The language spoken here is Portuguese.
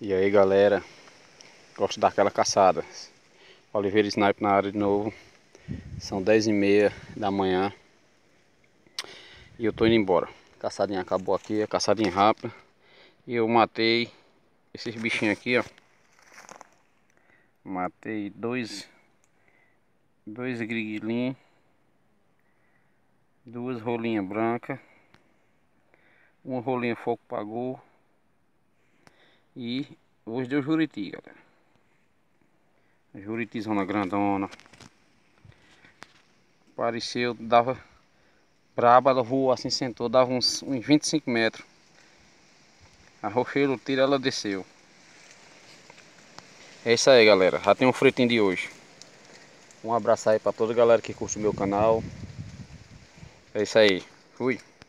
E aí galera, gosto daquela caçada. Oliveira Sniper na área de novo. São 10h30 da manhã e eu tô indo embora. A caçadinha acabou aqui, a caçadinha rápida. E eu matei esses bichinhos aqui, ó. Matei dois griguilinhos, duas rolinhas brancas, uma rolinha fogo pagou e hoje deu juriti, galera. Juritizona grandona. Apareceu, dava braba, ela voou assim, sentou, dava uns 25 metros. Arrochei o tiro, ela desceu. É isso aí, galera. Já tem um fritinho de hoje. Um abraço aí pra toda a galera que curte o meu canal. É isso aí. Fui.